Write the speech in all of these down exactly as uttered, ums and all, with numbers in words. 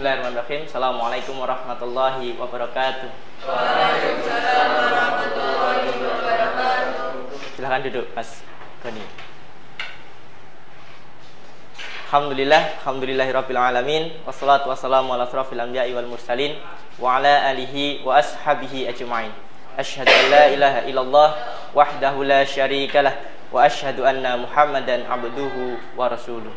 Bismillahirrahmanirrahim. Assalamualaikum warahmatullahi wabarakatuh. Waalaikumsalam warahmatullahi wabarakatuh. Silahkan duduk, Mas Goni. Alhamdulillah, alhamdulillahirabbil alamin, wassalatu wassalamu ala asrofil anbiya'i wal mursalin wa ala alihi wa ashabihi ajma'in. Asyhadu an la ilaha illallah wahdahu la syarikalah wa asyhadu anna Muhammadan abduhu wa rasuluh.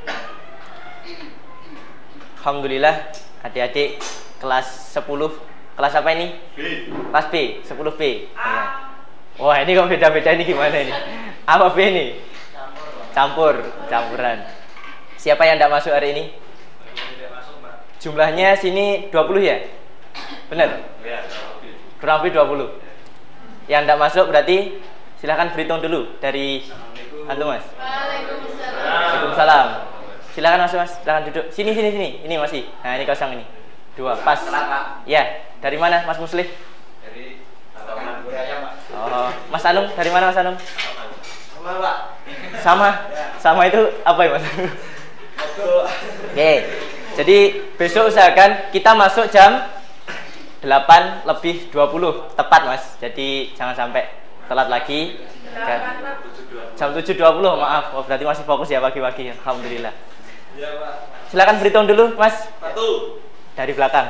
Alhamdulillah, adik-adik kelas sepuluh. Kelas apa ini? B. Kelas B, sepuluh B. Ya. Wah, ini kok beda-beda, ini gimana ini? Apa B ini? Campur, campuran. Siapa yang tidak masuk hari ini? Jumlahnya sini dua puluh ya? Benar? Kurang lebih dua puluh. Yang tidak masuk berarti silahkan berhitung dulu dari antum, Mas. Waalaikumsalam. Waalaikumsalam. Silakan masuk, Mas. Silakan duduk. Sini sini sini. Ini masih. Nah, ini kosong ini. Dua. Pas. Ya. Dari mana, Mas Muslih? Dari Taman Buraya, Pak. Oh, Mas Anung, dari mana Mas Anung? Sama, Pak. Sama. Sama itu apa ya, Mas? Oke. Jadi besok usahakan kita masuk jam delapan lebih dua puluh tepat, Mas. Jadi jangan sampai telat lagi. Jam tujuh dua puluh, maaf. Oh, berarti masih fokus ya pagi-pagi. Alhamdulillah. Iya, Pak. Silakan berhitung dulu, Mas. Satu. Dari belakang.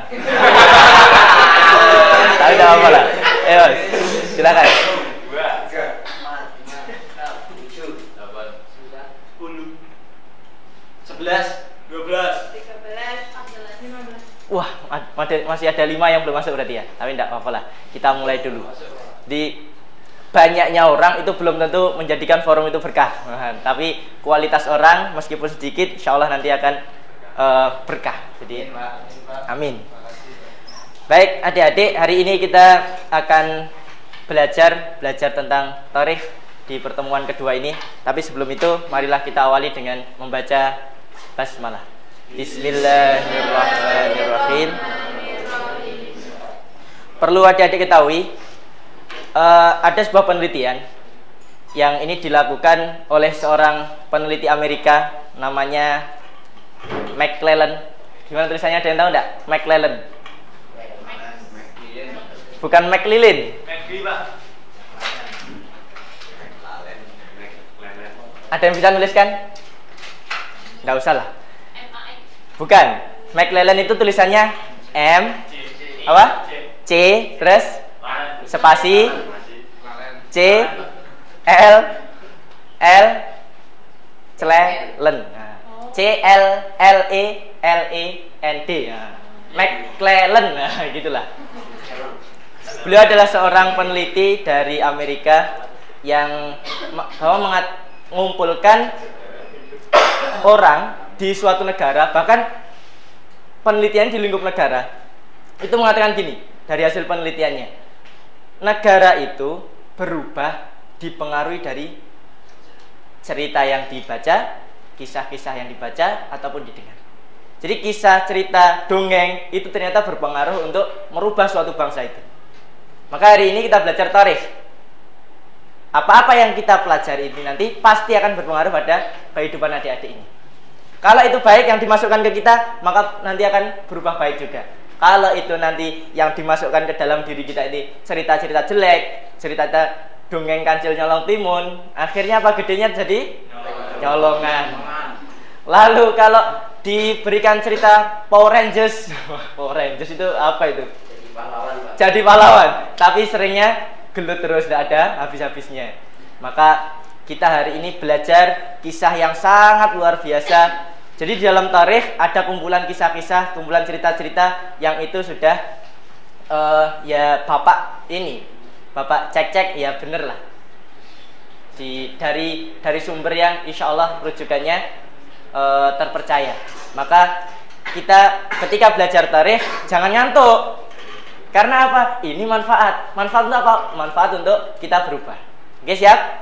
Tapi tidak apa lah. Ayo, Mas. Silakan. Dua. Tiga. Empat. Lima. Enam. Tujuh. Delapan. Sembilan. Sepuluh. Sebelas. Dua belas. tiga belas, empat belas, lima belas. Wah, masih ada lima yang belum masuk berarti ya. Tapi tidak apa-apa lah. Kita mulai dulu. Di banyaknya orang itu belum tentu menjadikan forum itu berkah. Nah, tapi kualitas orang meskipun sedikit, insya Allah nanti akan uh, berkah. Jadi, amin. Baik, adik-adik, hari ini kita akan belajar belajar tentang tarikh di pertemuan kedua ini. Tapi sebelum itu, marilah kita awali dengan membaca basmalah. Bismillahirrahmanirrahim. Perlu adik-adik ketahui, uh, ada sebuah penelitian yang ini dilakukan oleh seorang peneliti Amerika namanya McClellan. Gimana tulisannya, ada yang tahu enggak? McClellan. Bukan McLilin. Ada yang bisa nuliskan? Enggak usah lah. Bukan. McClellan itu tulisannya M apa? C terus spasi C L L Clelen. C L L E L E N D. McClellan. Nah, gitulah. Beliau adalah seorang peneliti dari Amerika yang mengumpulkan orang di suatu negara, bahkan penelitian di lingkup negara itu mengatakan gini, dari hasil penelitiannya, negara itu berubah dipengaruhi dari cerita yang dibaca, kisah-kisah yang dibaca ataupun didengar. Jadi kisah, cerita, dongeng itu ternyata berpengaruh untuk merubah suatu bangsa itu. Maka hari ini kita belajar tarikh. Apa-apa yang kita pelajari ini nanti pasti akan berpengaruh pada kehidupan adik-adik ini. Kalau itu baik yang dimasukkan ke kita, maka nanti akan berubah baik juga. Kalau itu nanti yang dimasukkan ke dalam diri kita ini cerita-cerita jelek, cerita dongeng kancil nyolong timun, akhirnya apa gedenya jadi nyolongan. Lalu kalau diberikan cerita Power Rangers, Power Rangers itu apa itu? Jadi pahlawan, Pak. Jadi pahlawan, tapi seringnya gelut terus, tidak ada habis-habisnya. Maka kita hari ini belajar kisah yang sangat luar biasa. Jadi di dalam tarikh ada kumpulan kisah-kisah, kumpulan cerita-cerita yang itu sudah uh, ya bapak ini, bapak cek-cek ya bener lah. Di, dari dari sumber yang insya Allah rujukannya uh, terpercaya. Maka kita ketika belajar tarikh jangan ngantuk. Karena apa? Ini manfaat. Manfaat untuk apa? Manfaat untuk kita berubah. Oke, siap?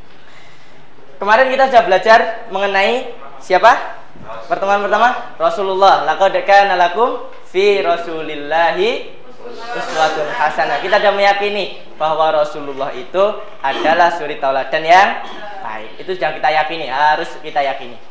Kemarin kita sudah belajar mengenai siapa? Pertemuan pertama, Rasulullah. Laqad kana lakum fi Rasulillahi uswatun hasanah. Kita sudah meyakini bahwa Rasulullah itu adalah suri tauladan yang baik. Itu sudah kita yakini, harus kita yakini.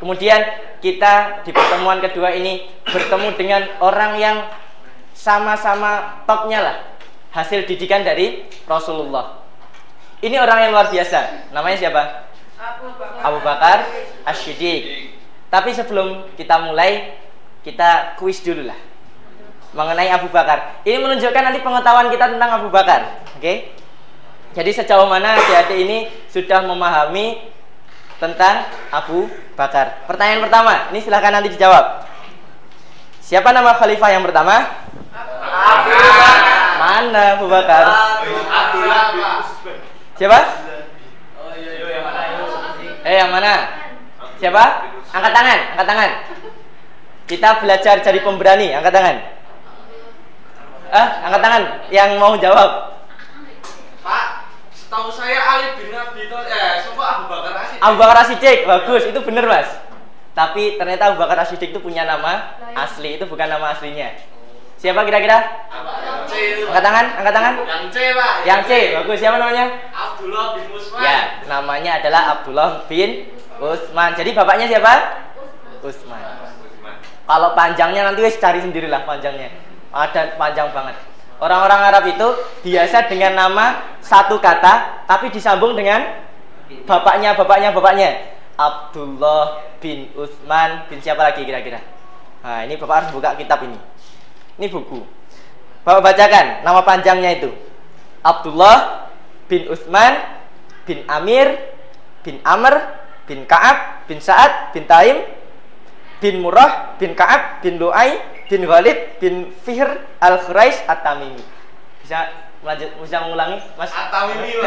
Kemudian kita di pertemuan kedua ini bertemu dengan orang yang sama-sama topnya lah, hasil didikan dari Rasulullah. Ini orang yang luar biasa. Namanya siapa? Abu Bakar. Abu Bakar As-Siddiq. Tapi sebelum kita mulai, kita kuis dulu lah mengenai Abu Bakar. Ini menunjukkan nanti pengetahuan kita tentang Abu Bakar. Oke? Okay? Jadi sejauh mana adik-adik ini sudah memahami tentang Abu Bakar. Pertanyaan pertama, ini silahkan nanti dijawab. Siapa nama khalifah yang pertama? Abu Bakar. Mana Abu Bakar? Abdullah bin Siapa? Oh iya iya yang mana itu? Eh yang mana? Siapa? Angkat tangan, angkat tangan. Kita belajar jadi pemberani, angkat tangan. Ah, angkat tangan yang mau jawab. Pak, setahu saya Ali bin Abi Thalib, eh, semua Abu Bakar As-Siddiq. Abu Bakar As-Siddiq, bagus, itu benar mas. Tapi ternyata Abu Bakar As-Siddiq itu punya nama asli, itu bukan nama aslinya. Siapa kira-kira? C itu. Angkat tangan, angkat tangan. Yang C Pak. Yang C, bagus. Siapa namanya? Abdullah bin Utsman. Ya, namanya adalah Abdullah bin Utsman. Jadi bapaknya siapa? Utsman. Kalau panjangnya nanti wis cari sendirilah panjangnya. Ada panjang banget. Orang-orang Arab itu biasa dengan nama satu kata tapi disambung dengan bapaknya, bapaknya, bapaknya. Abdullah bin Utsman bin siapa lagi kira-kira? Nah, ini Bapak harus buka kitab ini. Ini buku. Bapak bacakan nama panjangnya itu. Abdullah bin Utsman bin Amir bin Amr bin Ka'ab bin Sa'ad bin Taim bin Murrah bin Ka'ab bin Lu'ay bin Ghalib bin Fihr al-Quraisy at-Tamimi. Bisa lanjut, bisa mengulangi Mas? At-Tamimi.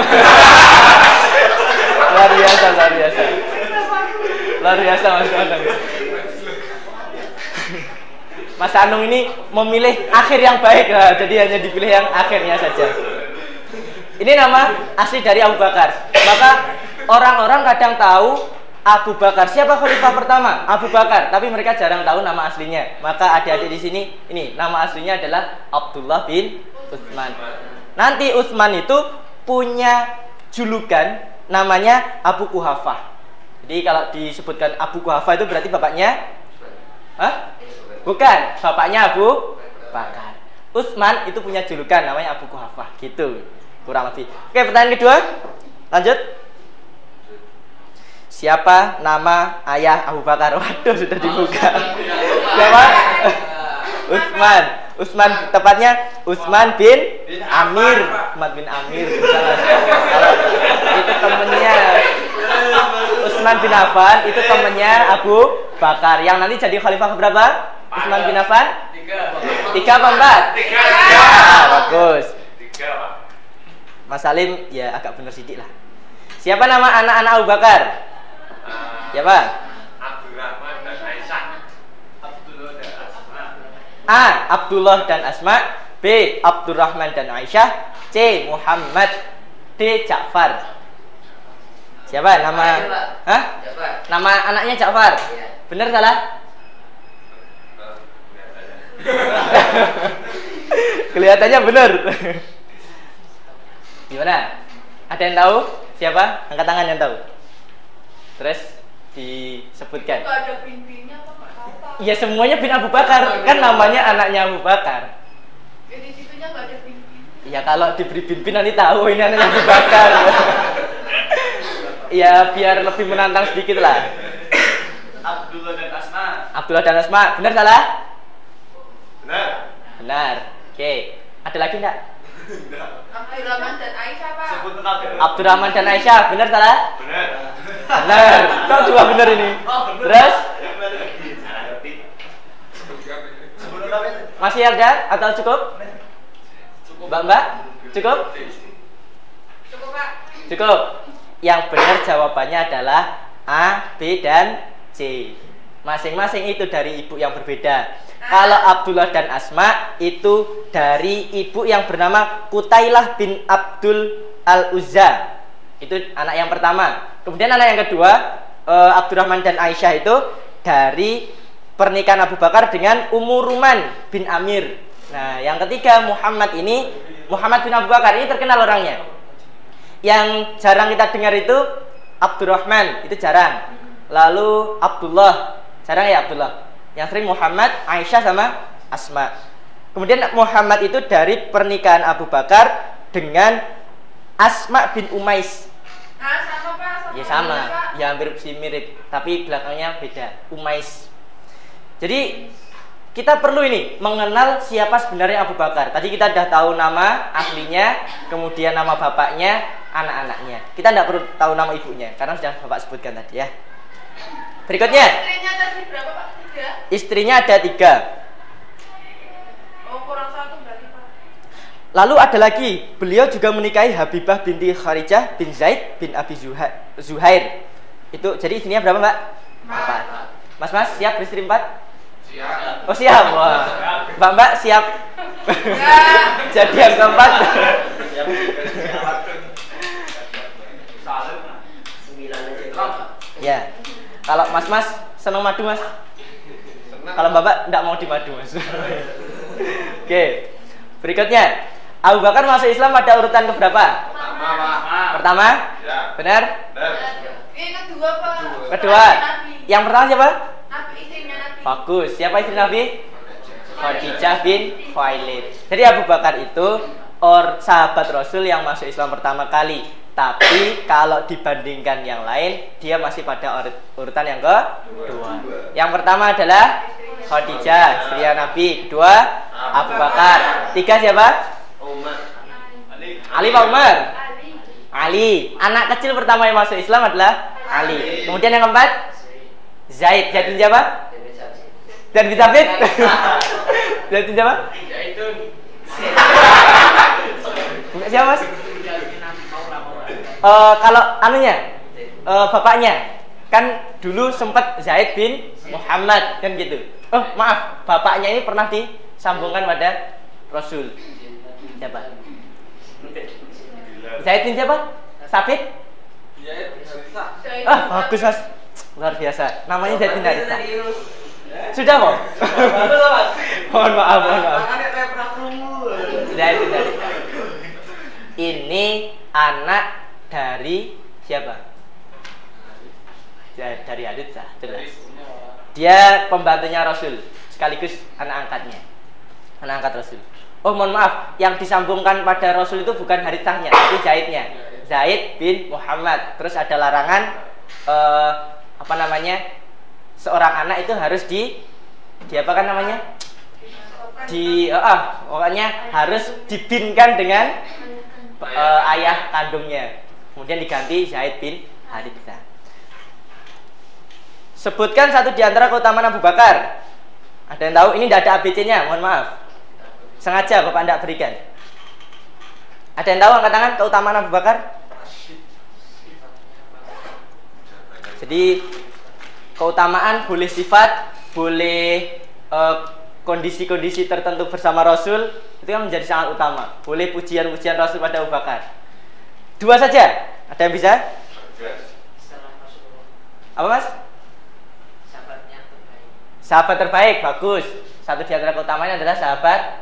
Luar biasa, luar biasa. Luar biasa Mas Anung. Mas Anung ini memilih akhir yang baik lah, jadi hanya dipilih yang akhirnya saja. Ini nama asli dari Abu Bakar. Maka orang-orang kadang tahu Abu Bakar. Siapa khalifah pertama? Abu Bakar. Tapi mereka jarang tahu nama aslinya. Maka adik-adik di sini, ini nama aslinya adalah Abdullah bin Utsman. Nanti Utsman itu punya julukan namanya Abu Quhafah. Jadi kalau disebutkan Abu Quhafah itu berarti bapaknya, hah? Bukan, bapaknya Abu Bakar. Utsman itu punya julukan namanya Abu Quhafah. Gitu, kurang lebih. Oke, pertanyaan kedua. Lanjut. Siapa nama ayah Abu Bakar? Waduh, sudah dibuka. Siapa? Utsman. Utsman, tepatnya Utsman bin Amir. Utsman bin Amir. Itu temennya Utsman bin Affan, itu temennya Abu Bakar. Yang nanti jadi khalifah berapa? Utsman bin Affan? Tiga. Tiga apa empat? Tiga. Ah, bagus. Tiga Pak. Mas Salim ya agak bener sidik lah. Siapa nama anak-anak Abu Bakar? Siapa? Abdurrahman dan Aisyah. Abdullah dan Asma. A. Abdullah dan Asma. B. Abdurrahman dan Aisyah. C. Muhammad. D. Ja'far. Siapa nama? Hah? Nama anaknya Ja'far. Bener salah? Kelihatannya bener. Gimana? Ada yang tahu? Siapa? Angkat tangan yang tahu. Terus disebutkan. Enggak ada bin-binnya apa enggak tahu Pak. Ya semuanya bin Abu Bakar. Kan namanya anaknya Abu Bakar. Jadi situnya enggak ada bin-bin. Ya kalau diberi bin-bin nanti tahu ini anaknya Abu Bakar. Ya biar lebih menantang sedikit lah. Abdullah dan Asma. Abdullah dan Asma. Benar salah? Benar. Benar. Oke. Ada lagi enggak? Abdurrahman dan Aisyah Pak. Sebut kabeh. Abdurrahman dan Aisyah. Benar salah? Benar. Benar. Kok dua benar ini? Oh, benar. Terus? Salah ngerti. Sebut kabeh. Masih ada atau cukup? Mbak Mbak? Cukup? Cukup Pak. Cukup. Yang benar jawabannya adalah A, B, dan C. Masing-masing itu dari ibu yang berbeda. Kalau Abdullah dan Asma itu dari ibu yang bernama Qutailah bin Abdul Al-Uzza. Itu anak yang pertama. Kemudian anak yang kedua, eh, Abdurrahman dan Aisyah itu dari pernikahan Abu Bakar dengan Ummu Ruman bin Amir. Nah, yang ketiga Muhammad ini, Muhammad bin Abu Bakar ini terkenal orangnya. Yang jarang kita dengar itu Abdurrahman, itu jarang. lalu Abdullah, jarang ya Abdullah. Yang sering Muhammad, Aisyah sama Asma. Kemudian Muhammad itu dari pernikahan Abu Bakar dengan Asma bin Umais. Nah, sama Pak, sama. Ya sama, ini, Pak. ya hampir si mirip, tapi belakangnya beda, Umais. Jadi kita perlu ini mengenal siapa sebenarnya Abu Bakar. Tadi kita sudah tahu nama aslinya, kemudian nama bapaknya, anak-anaknya. Kita tidak perlu tahu nama ibunya karena sudah Bapak sebutkan tadi ya. Berikutnya. Istrinya tadi berapa Pak? Tiga? Istrinya ada tiga. Oh, kurang satu berarti Pak. Lalu ada lagi, beliau juga menikahi Habibah binti Kharijah bin Zaid bin Abi Zuha- Zuhair. Itu jadi istrinya berapa Mbak? Empat. Mas Mas siap beristri empat? Siap. Oh siap, wah. Mbak Mbak siap. Ya. Jadi yang keempat. Siap. Sembilan aja. Ya. Kalau Mas Mas senang madu Mas? Kalau Mbak Mbak enggak mau di madu Mas. Oke. Berikutnya, Abu Bakar masuk Islam pada urutan keberapa? Pertama, Pak. Pertama? Ya. Benar? Ini kedua Pak. Kedua. Nabi. Yang pertama siapa? Nabi, istrinya Nabi. Bagus. Siapa istri Nabi? Khadijah bin Khuwailid. Jadi Abu Bakar itu or sahabat Rasul yang masuk Islam pertama kali. Tapi kalau dibandingkan yang lain, dia masih pada urut, urutan yang kedua. Yang pertama adalah Khadijah, istri Nabi. Kedua Abu Bakar. Tiga siapa? Umar. Ali Pak Umar. Ali. Ali. Anak kecil pertama yang masuk Islam adalah Ali. Kemudian yang keempat Zaid. Zaid bin siapa? Zaid bin Thabit. Zaid bin siapa? Zaitun. Siapa Mas? Uh, kalau anunya, uh, bapaknya kan dulu sempat Zaid bin Muhammad kan gitu. Oh maaf, bapaknya ini pernah disambungkan pada Rasul. Siapa? Zaid bin siapa? Sabit? Ah bagus Mas, luar biasa. Namanya Zaid bin Harithah. Sudah kok? Mohon maaf, mohon maaf. Zaid bin Harithah. Ini anak dari siapa? Dari Harithah, jelas. Dia pembantunya Rasul, sekaligus anak angkatnya. Anak angkat Rasul. Oh mohon maaf, yang disambungkan pada Rasul itu bukan Harithahnya, tapi Zaidnya. Zaid bin Muhammad. Terus ada larangan eh, apa namanya? Seorang anak itu harus di di apa kan namanya? Di eh, ah, pokoknya harus dibinkan dengan eh, ayah kandungnya. Kemudian diganti Zaid bin Harithah. Sebutkan satu di antara keutamaan Abu Bakar. Ada yang tahu? Ini tidak ada A B C-nya, mohon maaf. Sengaja Bapak tidak berikan. Ada yang tahu angkat tangan keutamaan Abu Bakar? Jadi keutamaan boleh sifat, boleh kondisi-kondisi uh, tertentu bersama Rasul, itu yang menjadi sangat utama. Boleh pujian-pujian Rasul pada Abu Bakar. Dua saja. Ada yang bisa? Apa Mas? Sahabat terbaik, bagus. Satu di antara keutamanya adalah sahabat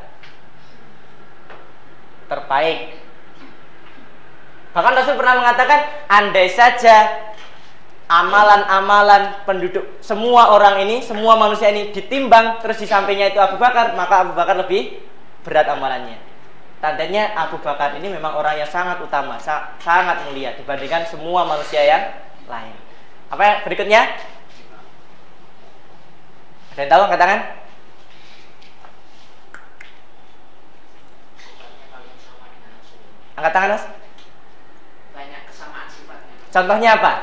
terbaik. Bahkan Rasul pernah mengatakan, andai saja amalan-amalan penduduk semua orang ini, semua manusia ini ditimbang, terus di sampingnya itu Abu Bakar, maka Abu Bakar lebih berat amalannya. Tandanya Abu Bakar ini memang orang yang sangat utama, sa sangat mulia dibandingkan semua manusia yang lain. Apa yang berikutnya? Ada yang tahu angkat tangan? Angkat tangan Mas. Banyak kesamaan sifatnya. Contohnya apa?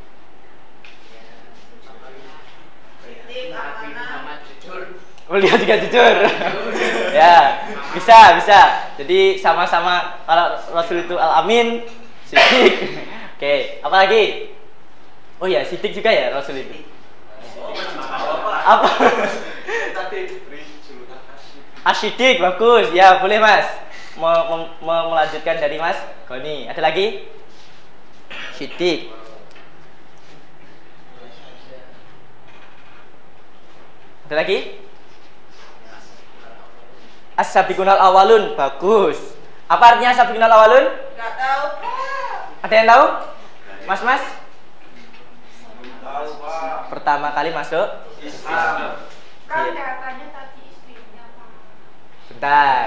Nabi Muhammad jujur. Beliau juga jujur. Ya, bisa, bisa. Jadi sama-sama kalau Rasul itu Al-Amin, Siddiq. Oke, apa lagi? Oh ya, Siddiq juga ya Rasul itu. Apa? As-Siddiq, bagus. Ya, boleh Mas. Mau melanjutkan dari Mas Goni. Ada lagi? Siddiq. Ada lagi? As-sabiqunal awalun, bagus. Apa artinya as-sabiqunal awalun? Enggak tahu Pak. Ada yang tahu? Mas Mas? Tahu Pak. pertama kali masuk Islam. Kan katanya tadi istrinya Pak. Bentar.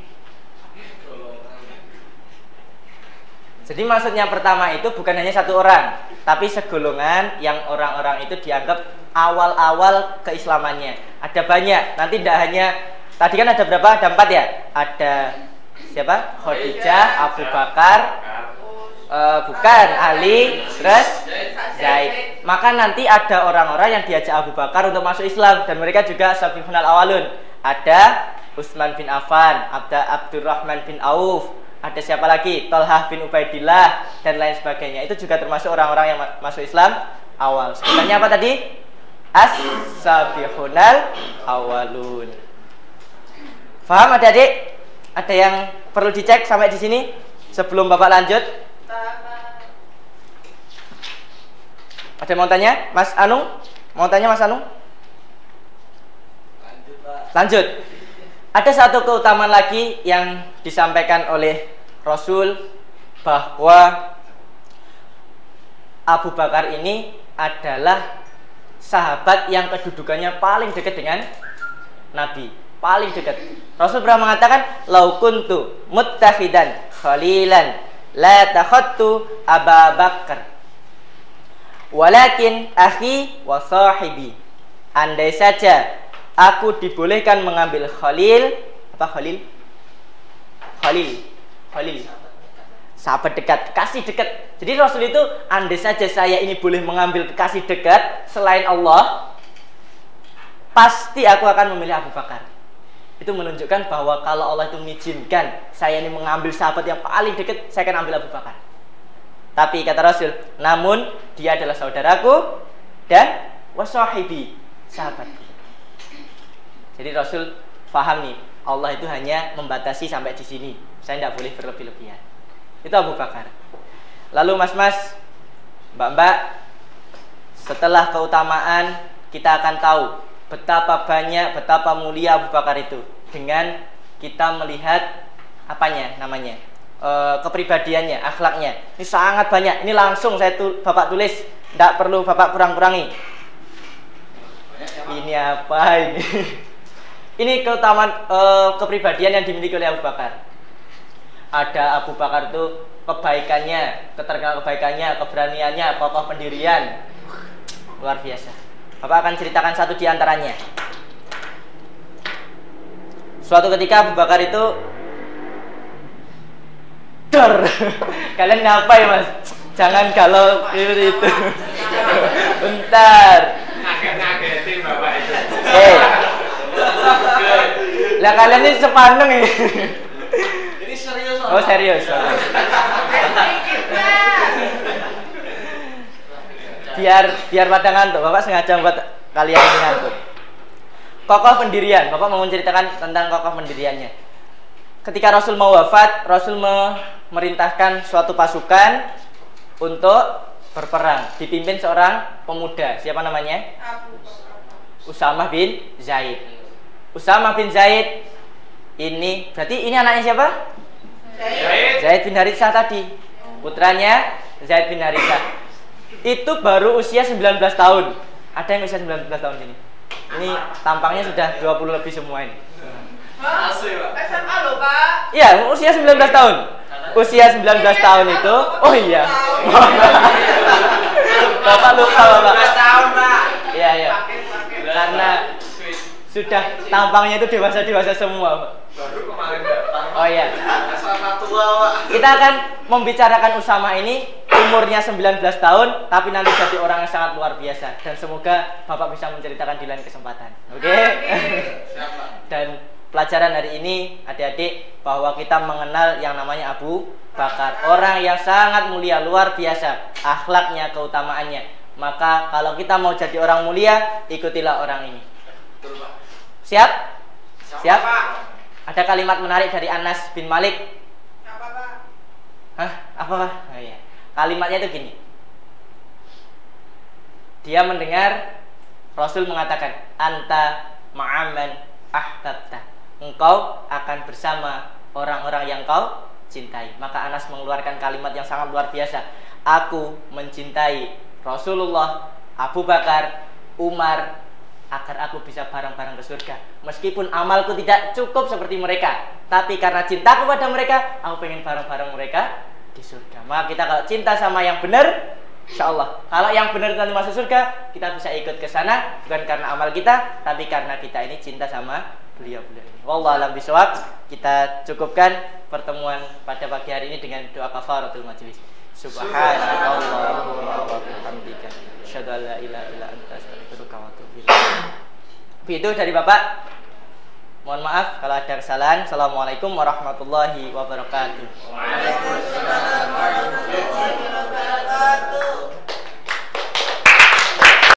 Jadi maksudnya pertama itu bukan hanya satu orang, tapi segolongan yang orang-orang itu dianggap awal-awal keislamannya. Ada banyak. Nanti tidak hanya, tadi kan ada berapa? Ada empat ya. Ada siapa? Khadijah, Abu Bakar, uh, bukan Ali, terus Zaid. Maka nanti ada orang-orang yang diajak Abu Bakar untuk masuk Islam dan mereka juga sabiqunal awalun. Ada Utsman bin Affan, ada Abdurrahman bin Auf, ada siapa lagi? Thalhah bin Ubaidillah dan lain sebagainya. Itu juga termasuk orang-orang yang ma masuk Islam awal. Sebutannya apa tadi? As-sabiqunal awalun. Paham adik-adik? Ada yang perlu dicek sampai di sini sebelum Bapak lanjut? Ada yang mau tanya? Mas Anung? Mau tanya Mas Anung? Lanjut, Pak. Lanjut. Ada satu keutamaan lagi yang disampaikan oleh Rasul bahwa Abu Bakar ini adalah sahabat yang kedudukannya paling dekat dengan Nabi, paling dekat. Rasul pernah mengatakan, "Lau kuntu muttakhidan khalilan la takhattu Aba Bakar. Walakin akhi wa sahibi." Andai saja aku dibolehkan mengambil khalil, apa khalil? Khalil, khalil. Sahabat dekat, kasih dekat. Jadi Rasul itu, andai saja saya ini boleh mengambil kasih dekat selain Allah, pasti aku akan memilih Abu Bakar. Itu menunjukkan bahwa kalau Allah itu mengizinkan saya ini mengambil sahabat yang paling dekat, saya akan ambil Abu Bakar. Tapi kata Rasul, namun dia adalah saudaraku dan wasahibi, sahabatku. Jadi Rasul faham nih, Allah itu hanya membatasi sampai di sini. Saya tidak boleh berlebih-lebihan. Itu Abu Bakar. Lalu mas-mas, mbak-mbak, setelah keutamaan kita akan tahu betapa banyak, betapa mulia Abu Bakar itu dengan kita melihat apanya namanya, e, kepribadiannya, akhlaknya. Ini sangat banyak. Ini langsung saya tu, Bapak tulis, tidak perlu Bapak kurang-kurangi. Ini apa ini? Ini keutamaan e, kepribadian yang dimiliki oleh Abu Bakar. Ada Abu Bakar itu kebaikannya, keterkenal kebaikannya, keberaniannya, kokoh pendirian, luar biasa. Bapak akan ceritakan satu di antaranya. Suatu ketika Abu Bakar itu dor. Kalian ngapain mas? Jangan galau itu itu. Bentar. Ngaget-ngagetin Bapak itu. Eh. Lah kalian ini sepandeng ini. Ini serius. Oh serius. biar biar pada ngantuk, Bapak sengaja buat kalian ini ngantuk. Kokoh pendirian, Bapak mau menceritakan tentang kokoh pendiriannya. Ketika Rasul mau wafat, Rasul memerintahkan suatu pasukan untuk berperang, dipimpin seorang pemuda. Siapa namanya? Usamah bin Zaid. Usamah bin Zaid ini berarti ini anaknya siapa? Zaid. Zaid bin Haritsah tadi, putranya Zaid bin Haritsah. Itu baru usia sembilan belas tahun. Ada yang usia sembilan belas tahun ini? Ini tampangnya sudah dua puluh lebih semua ini. Asli, Pak. S M A loh, Pak. Iya, usia sembilan belas tahun. Usia sembilan belas tahun itu, oh iya. Bapak lupa, Bapak. sembilan belas tahun, Pak. Iya, iya. Karena sudah tampangnya itu dewasa-dewasa semua, Pak. Baru kemarin datang. Oh iya. Sama tua, Pak. Kita akan membicarakan Usamah ini. Umurnya sembilan belas tahun, tapi nanti jadi orang yang sangat luar biasa. Dan semoga Bapak bisa menceritakan di lain kesempatan. Oke? Okay? Siapa? Dan pelajaran hari ini, adik-adik, bahwa kita mengenal yang namanya Abu Bakar, orang yang sangat mulia, luar biasa akhlaknya, keutamaannya. Maka kalau kita mau jadi orang mulia, ikutilah orang ini. Betul, Pak. Siap? Siapa, Siap? Pak? Ada kalimat menarik dari Anas bin Malik. Apa, Pak? Hah? Apa, Pak? Oh, iya. Kalimatnya itu gini. Dia mendengar Rasul mengatakan, anta ma'aman ahbabta. Engkau akan bersama orang-orang yang kau cintai. Maka Anas mengeluarkan kalimat yang sangat luar biasa. Aku mencintai Rasulullah, Abu Bakar, Umar agar aku bisa bareng-bareng ke surga. Meskipun amalku tidak cukup seperti mereka, tapi karena cintaku pada mereka, aku pengen bareng-bareng mereka di surga. Maka kita kalau cinta sama yang benar, insya Allah, kalau yang benar nanti masuk surga, kita bisa ikut ke sana bukan karena amal kita, tapi karena kita ini cinta sama beliau-beliau ini. Wallahu a'lam bishawab. Kita cukupkan pertemuan pada pagi hari ini dengan doa kafaratul majlis. Subhanallah wa bihamdika, asyhadu an la ilaha illa anta, astaghfiruka wa atubu ilaik. Itu dari Bapak. Mohon maaf kalau ada kesalahan. Assalamualaikum warahmatullahi wabarakatuh. Waalaikumsalam warahmatullahi wabarakatuh.